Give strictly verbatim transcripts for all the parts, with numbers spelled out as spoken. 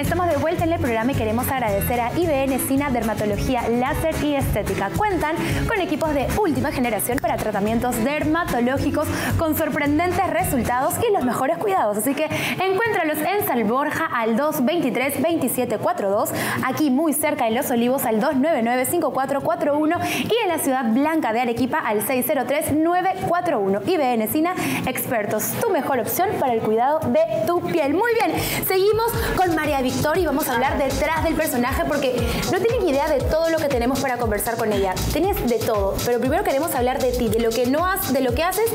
estamos de vuelta en el programa y queremos agradecer a I B N Sina Dermatología Láser y Estética. Cuentan con equipos de última generación para tratamientos dermatológicos con sorprendentes resultados y los mejores cuidados. Así que encuéntralos en San Borja al dos veintitrés veintisiete cuarenta y dos, aquí muy cerca en Los Olivos al dos nueve nueve cinco cuatro cuatro uno y en la Ciudad Blanca de Arequipa al seis cero tres nueve cuatro uno. I B N Sina, expertos, tu mejor opción para el cuidado de tu piel. Muy bien, seguimos con María Victoria y vamos a hablar detrás del personaje porque no tienen idea de todo lo que tenemos para conversar con ella. Tienes de todo, pero primero queremos hablar de ti, de lo que no has, de lo que haces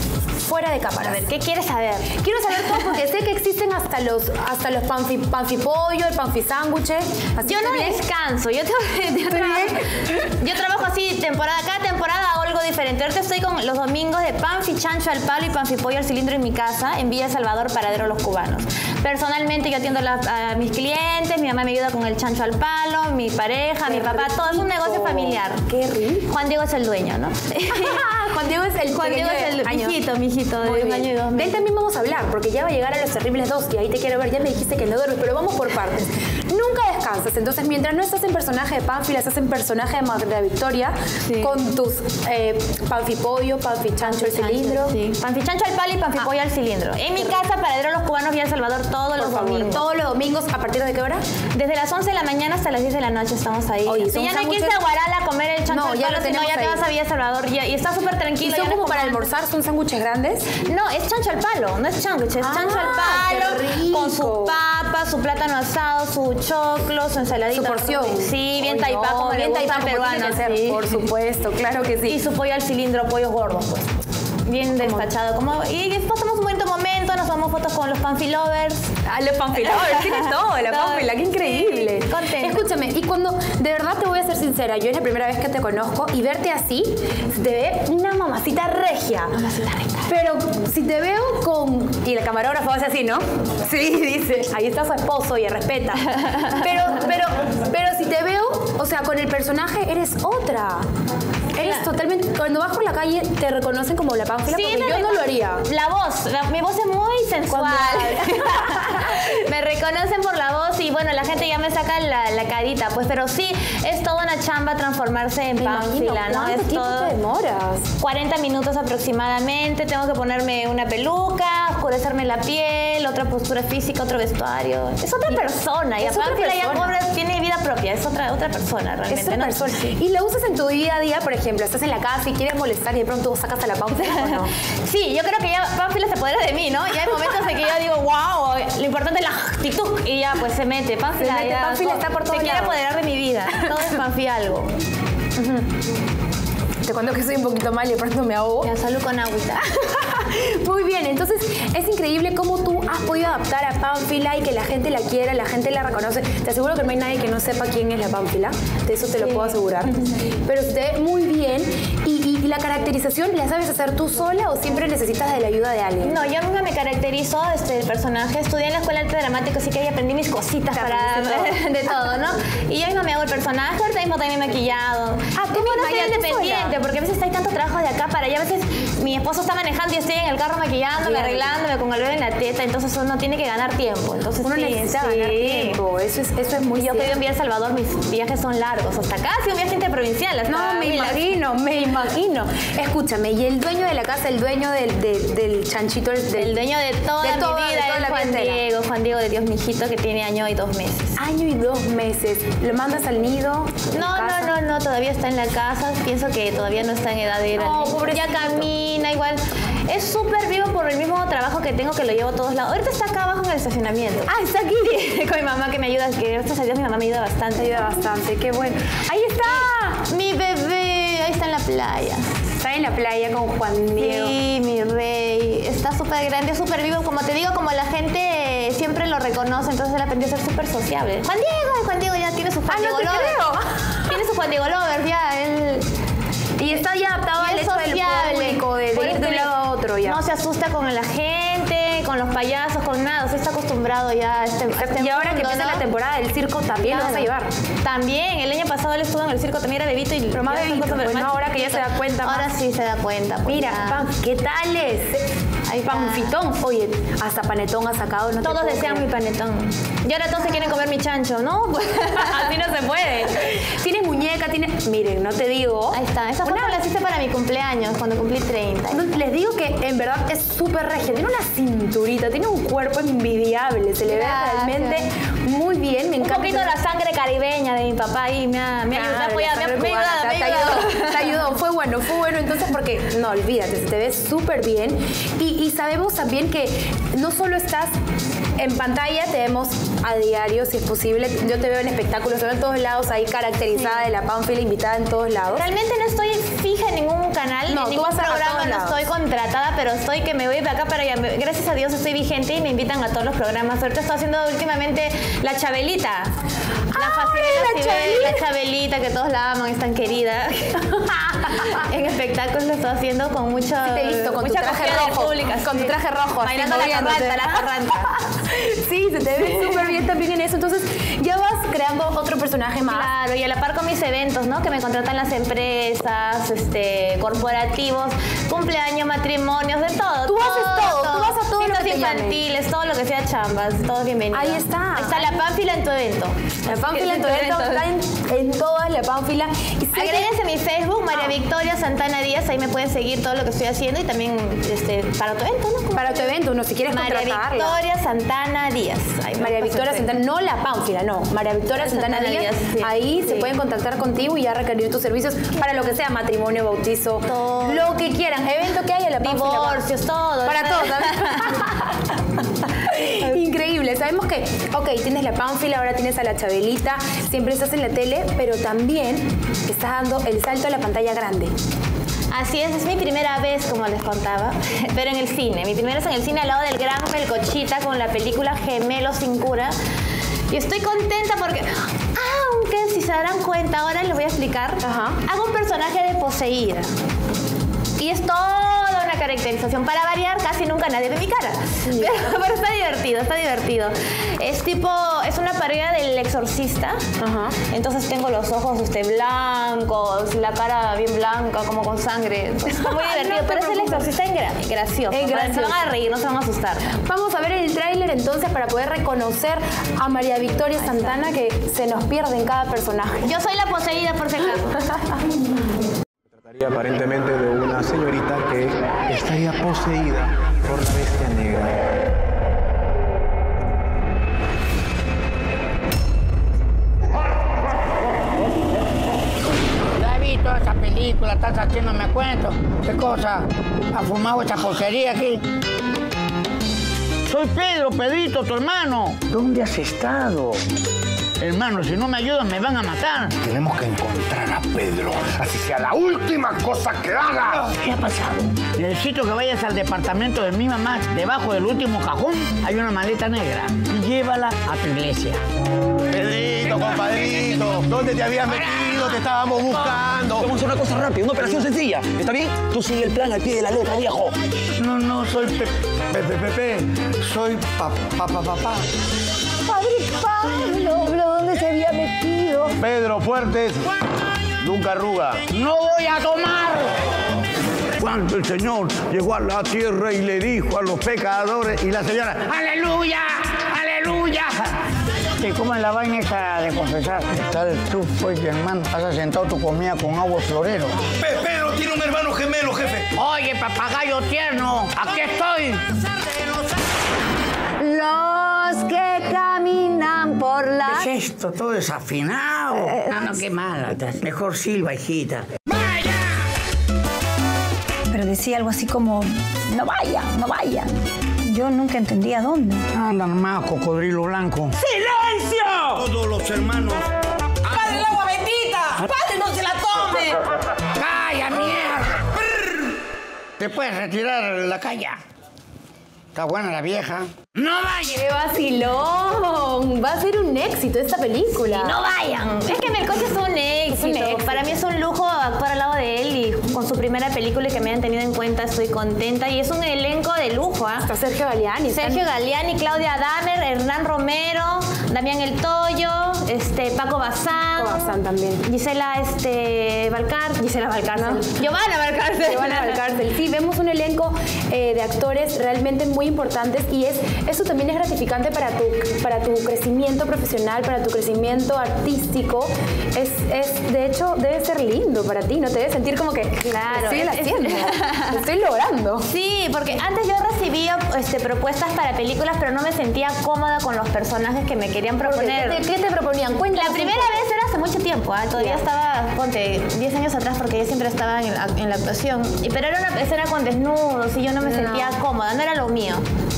fuera de cámara. A ver, ¿qué quieres saber? Quiero saber todo porque sé que existen hasta los hasta los panfi, panfipollo, el panfisándwich. Yo no descanso, yo, te, yo, trabajo, yo trabajo así temporada, cada temporada hago algo diferente. Ahorita estoy con los domingos de panfi chancho al palo y panfipollo al cilindro en mi casa, en Villa Salvador, Paradero Los Cubanos. Personalmente yo atiendo a, la, a mis clientes, mi mamá me ayuda con el chancho al palo, mi pareja, Qué mi papá, rico. Todo es un negocio familiar. Qué rico. Juan Diego es el dueño, ¿no? Juan Diego es el Juan Diego es el mijito, mijito de un año y dos meses. De él también vamos a hablar, porque ya va a llegar a Los Terribles dos y ahí te quiero ver. Ya me dijiste que no duermes, pero vamos por partes. Nunca descansas, entonces mientras no estás en personaje de Pánfila, estás en personaje de María Victoria, sí. Con tus eh, panfipollo, panfichancho al cilindro. Sí. Panfichancho al palo y panfipollo ah. al cilindro. En mi casa, Paradero Los Cubanos, Villa El Salvador, todos por los favor. domingos. Todos los domingos, ¿a partir de qué hora? Desde las once de la mañana hasta las diez de la noche estamos ahí. Oye, si ya no hay que irse a Guaral a comer el chancho no, al ya palo, sino ya ahí. te vas a Villa El Salvador y, y está súper tranquilo. ¿Y son como para almorzar? ¿Son sándwiches grandes? No, es chancho al palo, no es sándwich, es ah, chancho al palo con su papa, su plátano asado, su choclo, su ensaladita. Su porción. Sí, bien oh, taipá, como bien taipá peruano. Sí. Por supuesto, claro que sí. Y su pollo al cilindro, pollos gordos, pues. Bien despachado. Como, y pasamos un buen momento, nos tomamos fotos con los panfilovers. Ah, los panfilovers, tienes todo, la panfila, qué increíble. Sí, contenta. Escúchame, y cuando, de verdad te voy a ser sincera, yo es la primera vez que te conozco y verte así, se te ve una mamacita regia. Mamacita regia. Pero si te veo con... Y la camarógrafa hace así, ¿no? Sí, dice. Ahí está su esposo y respeta. Pero, pero, pero si te veo, o sea, con el personaje eres otra. Eres claro. totalmente... Cuando vas por la calle te reconocen como la Pánfila, sí, porque yo no lo haría. La voz, la, mi voz es muy sensual. Me reconocen por la voz y bueno, la gente ya me saca la, la carita, pues, pero sí, es toda una chamba transformarse en Pánfila, ¿no? ¿Cuánto es tiempo todo... te demoras? cuarenta minutos aproximadamente, tengo que ponerme una peluca, oscurecerme la piel, otra postura física, otro vestuario. Es otra persona, y a Pánfila ya pobre, tiene vida propia, es otra, otra persona realmente, es otra ¿no? persona. Y lo usas en tu día a día, por ejemplo, estás en la casa y quieres molestar y de pronto sacas a la Pánfila, ¿o no? Sí, yo creo que ya Pánfila se apodera de mí, ¿no? Ya hay momentos en que yo digo, wow, lo importante es la actitud. Y ya, pues se mete. Pánfila, se mete, ya, Pánfila está por todo se lado. quiere apoderar de mi vida. Todo es Pánfila algo. Uh-huh. Te cuento que soy un poquito mal y de pronto me ahogo. Ya, salud con agüita. Muy bien, entonces es increíble cómo tú has podido adaptar a Pánfila y que la gente la quiera, la gente la reconoce. Te aseguro que no hay nadie que no sepa quién es la Pánfila, de eso te sí. lo puedo asegurar. Pero se te ve muy bien y, y la caracterización, ¿la sabes hacer tú sola o siempre necesitas de la ayuda de alguien? No, yo misma me caracterizo este, el personaje. Estudié en la escuela de arte dramático, así que ahí aprendí mis cositas para todo. de todo, ¿no? Y yo misma me hago el personaje, ahorita mismo también me he maquillado. Ah, tú misma soy independiente, porque a veces hay tanto trabajo de acá para allá. A veces mi esposo está manejando y estoy en el carro maquillándome, claro. arreglándome con el bebé en la teta, entonces uno tiene que ganar tiempo. Entonces uno sí, necesita sí. ganar tiempo, eso es, eso es muy Yo cierto. que vivo en Villa El Salvador, mis viajes son largos, hasta casi un viaje interprovincial. Hasta no, me imagino, me imagino. Escúchame, y el dueño de la casa, el dueño del, de, del chanchito, del, el dueño de toda de mi toda, vida, de toda es la Juan Diego, Juan Diego de Dios mijito, que tiene año y dos meses. Año y dos meses. ¿Lo mandas al nido? No, no, no, no, todavía está en la casa. Pienso que todavía no está en edad de ir no, al nido. Ya camina igual. Es súper vivo por el mismo trabajo que tengo, que lo llevo a todos lados. Ahorita está acá abajo en el estacionamiento. Ah, está aquí. Con mi mamá que me ayuda, que gracias a Dios mi mamá me ayuda bastante. Me ayuda bastante, qué bueno. Ahí está. Mi bebé, ahí está en la playa. Está en la playa con Juan Diego. Sí, mi rey. Está súper grande, súper vivo. Como te digo, como la gente siempre lo reconoce, entonces él aprendió a ser súper sociable. Juan Diego, Juan Diego ya tiene su Juan ah, Diego no te Lover. creo. Tiene su Juan Diego Lover, ya, él... Y está ya adaptado al hecho del público, de, de ir de un lado a otro ya. No se asusta con la gente, con los payasos, con nada. O sea, está acostumbrado ya a este, a este Y ahora mundo, que empieza ¿no? la temporada del circo, también claro. lo vas a llevar. También, el año pasado él estuvo en el circo, también era bebito. Y pero más bebito, pues no, ahora que ya se da cuenta Ahora más. sí se da cuenta. Pues, mira, Pam, ¿qué tal es? Ahí está. Panfitón. Oye, hasta panetón ha sacado. No todos desean creer. mi panetón. Y ahora todos se quieren comer mi chancho, ¿no? Pues, así no se puede. Tienes muñeca, tienes... Miren, no te digo... Ahí está. Esa foto una... la hice para mi cumpleaños, cuando cumplí treinta. No, les digo que en verdad es súper regia. Tiene una cinturita, tiene un cuerpo envidiable. Se le Gracias. ve realmente muy bien. Me encanta. Un poquito de la sangre caribeña de mi papá y me ha, me ha ayudado. Me ha ayudado, me ha ayudado. Te ayudó, fue bueno, fue bueno. Entonces, porque, no, olvídate, te ves súper bien. Y, y sabemos también que no solo estás en pantalla, te vemos a diario, si es posible. Yo te veo en espectáculos, te veo en todos lados, ahí caracterizada sí. de la Pánfila, invitada en todos lados. Realmente no estoy fija en ningún canal, no, en ningún programa, no estoy contratada, pero estoy que me voy de acá para allá. Gracias a Dios estoy vigente y me invitan a todos los programas. Ahorita estoy haciendo últimamente La Chabelita. La facilidad, la, Chabelita. la Chabelita, que todos la aman, es tan querida. En espectáculos lo estoy haciendo con mucho, sí, te he visto, con mucha tu traje rojo, pública, con sí. tu traje rojo, bailando la carranta, la carranta. Sí, se te ve súper bien también en eso. Entonces, ya vas creando otro personaje más. Claro, y a la par con mis eventos, ¿no? Que me contratan las empresas, este, corporativos, cumpleaños, matrimonios, de todo. Tú todo, haces todo, todo. tú vas a todo Fiestas lo que infantiles, llame. Todo lo que sea chambas, todo bienvenido. Ahí está. Ahí está la Pánfila en tu evento. La Pánfila en tu evento está en, en todas la Pánfila. Agréguense a mi Facebook, María ah. Victoria Santana Díaz, ahí me pueden seguir todo lo que estoy haciendo y tamén este, para tu evento, ¿no? Para tu evento, uno si quieres María contratarla. Victoria Santana Díaz. Ahí María Victoria Santana, no la Pánfila, no. María Victoria Santana, Santana Díaz. Díaz sí. Ahí sí. se pueden contactar contigo y ya requerir tus servicios para lo que sea, matrimonio, bautizo, todo. Lo que quieran. Evento que haya, la Pánfila. Divorcios, todo. Para todo, Increíble. Sabemos que, ok, tienes la Pánfila, ahora tienes a la Chabelita, siempre estás en la tele, pero también estás dando el salto a la pantalla grande. Así es, es mi primera vez, como les contaba, pero en el cine. Mi primera vez en el cine al lado del gran Melcochita con la película Gemelos sin cura. Y estoy contenta porque, aunque si se darán cuenta, ahora les voy a explicar, Ajá. hago un personaje de poseída. Y es toda una caracterización. Para variar, casi nunca nadie ve mi cara. Sí. Pero, pero está divertido, está divertido. Es tipo, es una parodia del Exorcista. Ajá. Entonces tengo los ojos este, blancos, la cara bien blanca, como con sangre. Entonces, está muy divertido. no, pero es el Exorcista en gra gracioso. Es gracioso. Se van a reír, no se van a asustar. Vamos a ver el tráiler entonces para poder reconocer a María Victoria Santana, que se nos pierde en cada personaje. Yo soy la poseída, por si acaso. Aparentemente de una señorita que estaría poseída por la bestia negra. Ya he visto esa película, estás haciéndome cuento. ¿Qué cosa? ¿Ha fumado esa porquería aquí? Soy Pedro, Pedrito, tu hermano. ¿Dónde has estado? Hermano, si no me ayudan me van a matar. Tenemos que encontrar a Pedro, así sea la última cosa que haga. ¿Qué ha pasado? Necesito que vayas al departamento de mi mamá. Debajo del último cajón hay una maleta negra. Y llévala a tu iglesia. Pedrito, compadrito, ¿dónde te habías metido? Te estábamos buscando. Vamos a hacer una cosa rápida, una operación sencilla. ¿Está bien? Tú sigue el plan al pie de la letra, viejo. No, no, soy Pepe, Pepe, soy papá, papá, papá. Padre Pablo, ¿dónde se había metido? Pedro Fuertes, nunca arruga. ¡No voy a tomar! Cuando el Señor llegó a la tierra y le dijo a los pecadores y la señora, ¡aleluya! ¡Aleluya! Que comen la vaina esa de confesar. Tal tú, pues, hermano, has sentado tu comida con agua florero. Pedro tiene un hermano gemelo, jefe. Oye, papagayo tierno, aquí estoy. Los que caminan por la... ¿Qué es esto? Todo desafinado. Eh, no, no, qué mala. Mejor silba, hijita. ¡Vaya! Pero decía algo así como, no vayan, no vayan. Yo nunca entendía dónde. Anda nomás, cocodrilo blanco. ¡Silencio! Todos los hermanos... ¡Padre, el agua bendita! ¡Padre, no se la tome! ¡Calla, mierda! ¿Te puedes retirar la calla? Está buena la vieja. ¡No vayan! ¡Qué vacilón! Va a ser un éxito esta película. Sí, no vayan. Es que Melcocha es un éxito. Es un éxito. Para mí es un lujo actuar al lado de él y con su primera película y que me hayan tenido en cuenta, estoy contenta. Y es un elenco de lujo, ¿ah? ¿eh? Está Sergio Galeani. Sergio Galeani, Claudia Damer, Hernán Romero, Damián El Toyo, este, Paco Bazán. Paco Bazán también. Gisela este, Valcárcel. Gisela Valcárcel. No. Giovanna Valcárcel. Giovanna Valcárcel. Sí, vemos un elenco eh, de actores realmente muy importantes y es, eso también es gratificante para tu, para tu crecimiento profesional, para tu crecimiento artístico. Es, es, de hecho, debe ser lindo para ti, ¿no? Te debes sentir como que, claro, estoy es, haciendo, es... lo estoy logrando. Sí, porque antes yo recibía este, propuestas para películas, pero no me sentía cómoda con los personajes que me querían proponer. ¿Qué te, qué te proponían? Cuéntanos. La primera vez era hace mucho tiempo, ¿eh? Todavía yeah. estaba, ponte, diez años atrás, porque yo siempre estaba en la, en la actuación. Y, pero era una escena con desnudos y yo no me no. sentía cómoda, no era lo mío.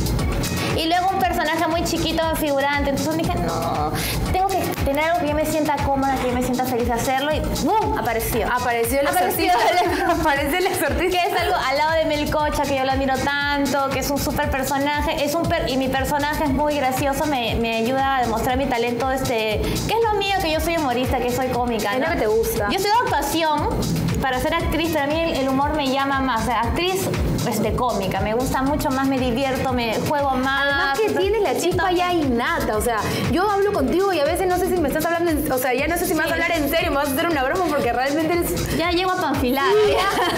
Y luego un personaje muy chiquito, figurante, entonces dije, no, tengo que tener algo que yo me sienta cómoda, que yo me sienta feliz de hacerlo y ¡bum! Apareció. Apareció el Apareció Apareció el exorcista. Que es algo al lado de Melcocha, que yo lo admiro tanto, que es un súper personaje, es un per y mi personaje es muy gracioso, me, me ayuda a demostrar mi talento, este, que es lo mío, que yo soy humorista, que soy cómica, ¿no? Es lo que te gusta. Yo soy de actuación, para ser actriz, pero a mí el, el humor me llama más, o sea, actriz este, cómica, me gusta mucho más, me divierto, me juego más. Además que tienes la chispa ya innata, o sea, yo hablo contigo y a veces no sé si me estás hablando, en, o sea, ya no sé si me vas a hablar en serio, me vas a hacer una broma porque realmente eres... Ya llego a panfilar. Sí,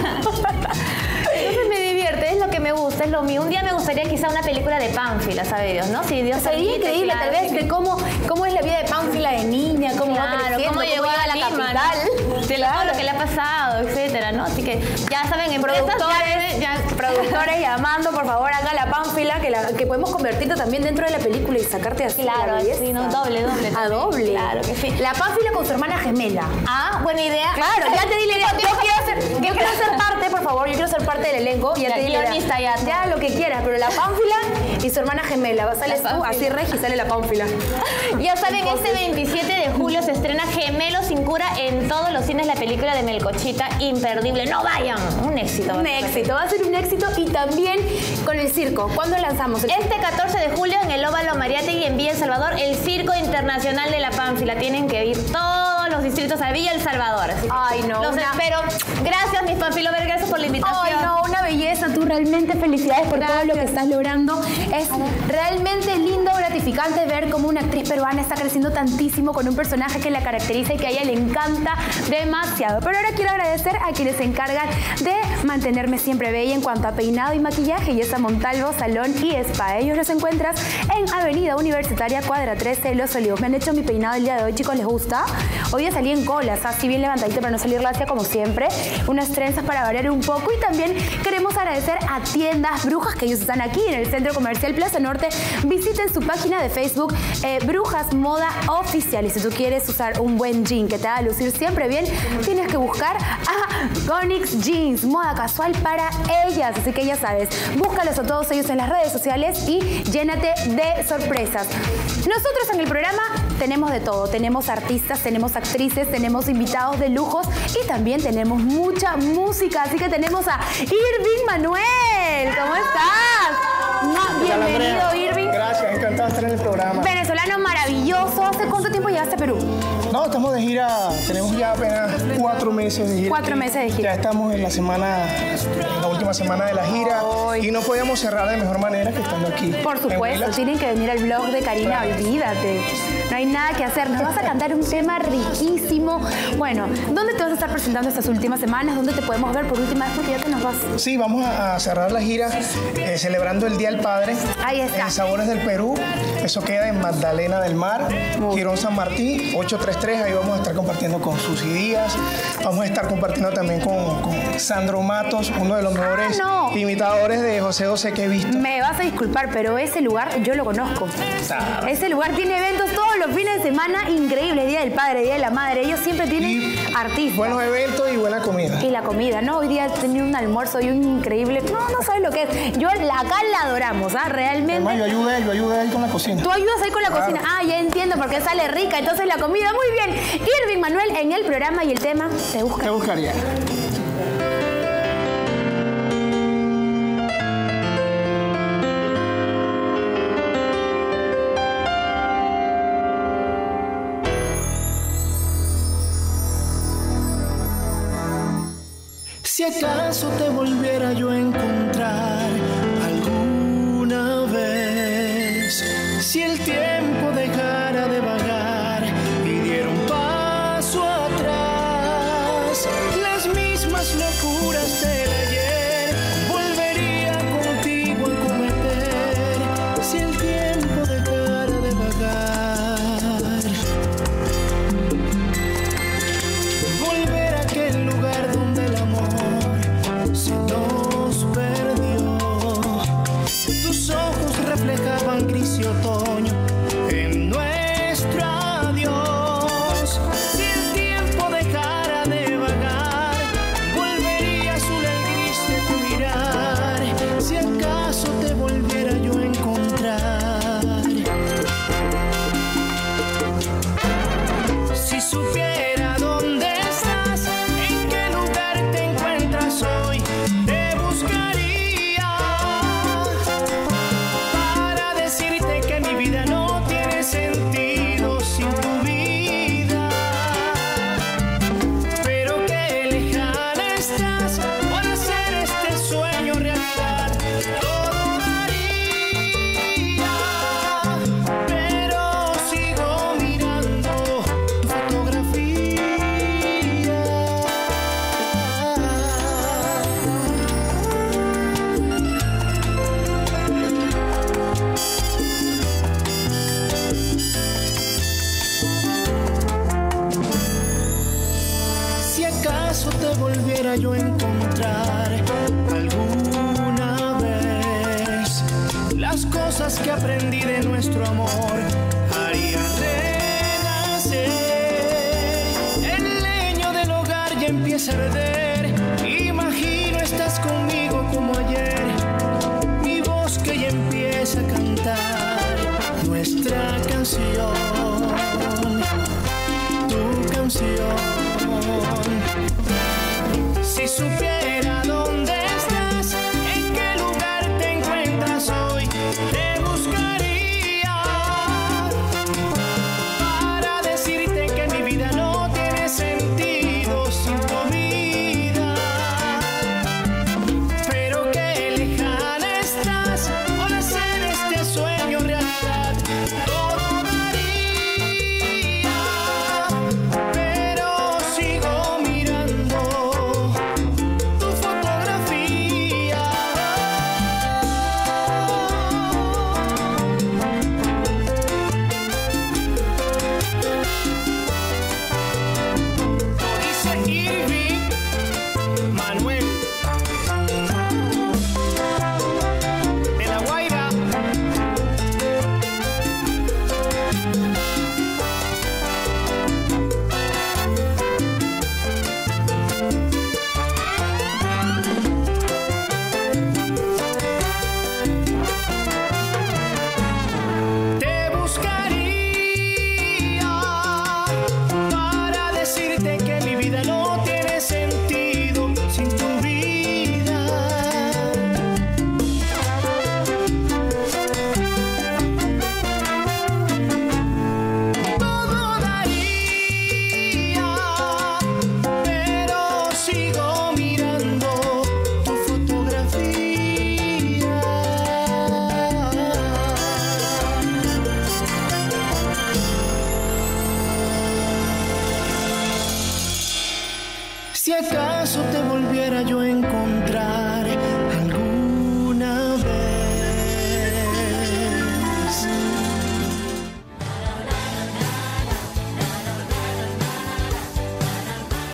entonces me divierte, es lo que me gusta, es lo mío. Un día me gustaría quizá una película de Pánfila, ¿sabe Dios? ¿No? Si Dios sería increíble, claro, tal vez, de cómo, cómo es la vida de Pánfila de niña, cómo claro, va creciendo, cómo llegó cómo a la Lima, capital, ¿no? de Claro. todo lo que le ha pasado, etcétera, ¿no? Así que ya saben, en productores, ya, ya, productores llamando, por favor, haga la Pánfila, que, la, que podemos convertirte también dentro de la película y sacarte así. Claro, sí, no, doble, doble. A doble. Claro que sí. La Pánfila con su hermana gemela. Ah, buena idea. Claro, ya te di la idea. Yo quiero ser, yo quiero ser parte, por favor, yo quiero ser parte del elenco. Ya la te di la guionista, idea. ya. Ya lo que quieras, pero la Pánfila y su hermana gemela. Sales tú, así Regi, sale la Pánfila. Ya saben, este veintisiete de julio se estrena Gemelos sin cura en todos los cines, la película de Melcochita, imperdible. No vayan, un éxito. Un éxito, va a ser un éxito y también con el circo. ¿Cuándo lanzamos? El... Este catorce de julio en el Óvalo Mariátegui en Villa El Salvador, el Circo Internacional de la Pánfila. Tienen que ir todos los distritos a Villa El Salvador. Así que ay, no. Los una... espero. Gracias, mis Panfilovers, gracias por la invitación. Ay, no, una belleza. Tú realmente felicidades por gracias. todo lo que estás logrando. Es realmente lindo, gratificante ver cómo una actriz peruana está creciendo tantísimo con un personaje que la caracteriza y que a ella le encanta demasiado. Pero ahora quiero agradecer a quienes se encargan de mantenerme siempre bella en cuanto a peinado y maquillaje, y esa Montalvo Salón y Spa. Ellos los encuentras en Avenida Universitaria, cuadra trece, Los Olivos. Me han hecho mi peinado el día de hoy, chicos, ¿les gusta? Hoy ya salí en colas, así bien levantadita para no salir lacia como siempre. Unas trenzas para variar un poco, y también queremos agradecer a Tiendas Brujas, que ellos están aquí en el Centro Comercial Plaza Norte. Visiten su página de Facebook, eh, Brujas Moda Oficial. Y si tú quieres usar un buen jean que te haga lucir siempre bien, tienes que buscar a Gonix Jeans, moda casual para ellas. Así que ya sabes, búscalos a todos ellos en las redes sociales y llénate de sorpresas. Nosotros en el programa tenemos de todo. Tenemos artistas, tenemos actrices, tenemos invitados de lujos y también tenemos mucha música. Así que tenemos a Irving Manuel. ¿Cómo estás? Bienvenido, Irving. Gracias, encantado de estar en el programa. Venezolano maravilloso. ¿Hace cuánto tiempo llegaste a Perú? No, estamos de gira, tenemos ya apenas cuatro meses de gira. Cuatro meses de gira. Ya estamos en la semana, en la última semana de la gira. Ay. Y no podíamos cerrar de mejor manera que estando aquí. Por supuesto, tienen que venir al blog de Karina, claro. Olvídate. No hay nada que hacer. Nos vas a cantar un tema riquísimo. Bueno, ¿dónde te vas a estar presentando estas últimas semanas? ¿Dónde te podemos ver por última vez? Porque ya te nos vas. Sí, vamos a, a cerrar la gira eh, celebrando el Día del Padre. Ahí está. En Sabores del Perú. Eso queda en Magdalena del Mar, Girón San Martín, ocho tres tres. Ahí vamos a estar compartiendo con Susy Díaz. Vamos a estar compartiendo también con, con Sandro Matos, uno de los mejores ah, no. imitadores de José José que he visto. Me vas a disculpar, pero ese lugar yo lo conozco. Ah. Ese lugar tiene eventos todos los fines de semana increíbles. Día del Padre, Día de la Madre. Ellos siempre tienen y artistas. Buenos eventos y buena comida. Y la comida, ¿no? Hoy día he tenido un almuerzo y un increíble... No, no sabes lo que es. Yo acá la adoramos, ¿ah? Realmente. Además, yo ayudé, yo ayudé ahí con la cocina. Tú ayudas ahí con la claro. cocina. Ah, ya entiendo por qué sale rica. Entonces la comida, muy bien. Irving Manuel en el programa y el tema Te Busca. Te buscaría. Si acaso te volviera yo a encontrar alguna vez, si el tiempo dejara de vagar cosas que aprendí de nuestro amor haría renacer. El leño del hogar ya empieza a arder. Imagino estás conmigo como ayer. Mi voz que ya empieza a cantar nuestra canción, tu canción. Si supiera dónde estás, en qué lugar te encuentras hoy, te buscaría para decirte que mi vida no tiene sentido sin tu vida. Pero qué lejana estás, por hacer este sueño realidad. Todo daría, pero sigo mirando tu fotografía. Dice Irving Manuel de La Guaira. Te buscaría para decirte que mi vida no tiene sentido sin tu vida. Todo daría, pero sigo mirando tu fotografía. Si acaso te volviera yo a encontrar,